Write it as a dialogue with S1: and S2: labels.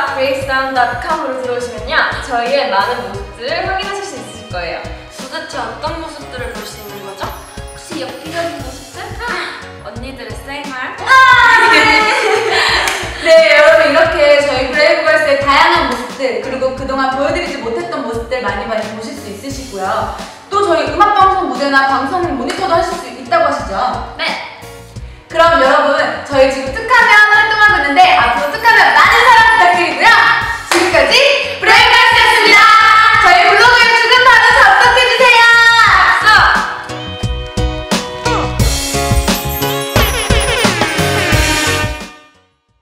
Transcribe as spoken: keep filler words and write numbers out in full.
S1: 브레이크다운 닷컴으로 들어오시면요, 저희의 많은 모습들을 확인하실 수 있으실 거예요.
S2: 도대체 어떤 모습들을 볼 수 있는 거죠? 혹시 엽기적인 모습들? 아, 언니들의 생활?
S3: 아, 네. 네, 여러분 이렇게 저희 브레이브걸스의 다양한 모습들, 그리고 그동안 보여드리지 못했던 모습들 많이 많이 보실 수 있으시고요. 또 저희 음악방송 무대나 방송 모니터도 하실 수 있다고 하시죠?
S2: 네!
S3: 그럼 여러분, 저희 지금 특하면 활동하고 있는데 앞으로 특